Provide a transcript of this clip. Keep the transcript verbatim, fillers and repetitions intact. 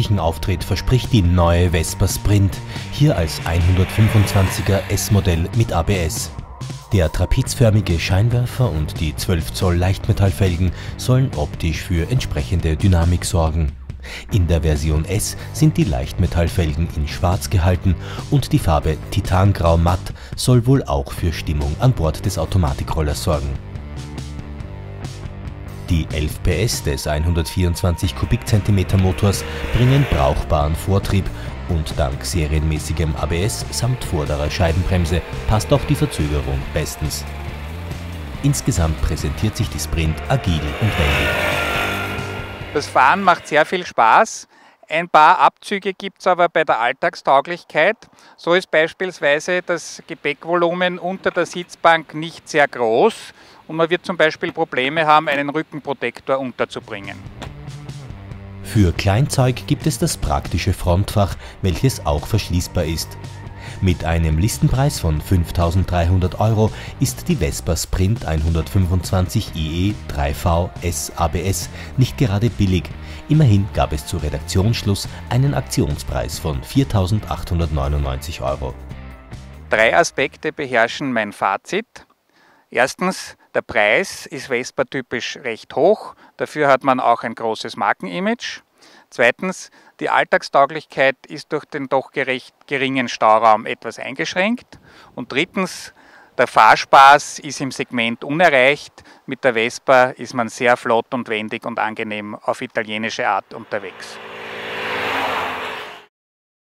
öffentlichen Auftritt verspricht die neue Vespa Sprint, hier als hundertfünfundzwanziger S-Modell mit A B S. Der trapezförmige Scheinwerfer und die zwölf Zoll Leichtmetallfelgen sollen optisch für entsprechende Dynamik sorgen. In der Version S sind die Leichtmetallfelgen in Schwarz gehalten und die Farbe Titangrau Matt soll wohl auch für Stimmung an Bord des Automatikrollers sorgen. Die elf P S des hundertvierundzwanzig Kubikzentimeter Motors bringen brauchbaren Vortrieb und dank serienmäßigem A B S samt vorderer Scheibenbremse passt auch die Verzögerung bestens. Insgesamt präsentiert sich die Sprint agil und wendig. Das Fahren macht sehr viel Spaß. Ein paar Abzüge gibt es aber bei der Alltagstauglichkeit. So ist beispielsweise das Gepäckvolumen unter der Sitzbank nicht sehr groß und man wird zum Beispiel Probleme haben, einen Rückenprotektor unterzubringen. Für Kleinzeug gibt es das praktische Frontfach, welches auch verschließbar ist. Mit einem Listenpreis von fünftausenddreihundert Euro ist die Vespa Sprint hundertfünfundzwanzig I E drei V S A B S nicht gerade billig. Immerhin gab es zu Redaktionsschluss einen Aktionspreis von viertausendachthundertneunundneunzig Euro. Drei Aspekte beherrschen mein Fazit. Erstens, der Preis ist Vespa-typisch recht hoch, dafür hat man auch ein großes Markenimage. Zweitens, die Alltagstauglichkeit ist durch den doch gerecht geringen Stauraum etwas eingeschränkt. Und drittens, der Fahrspaß ist im Segment unerreicht. Mit der Vespa ist man sehr flott und wendig und angenehm auf italienische Art unterwegs.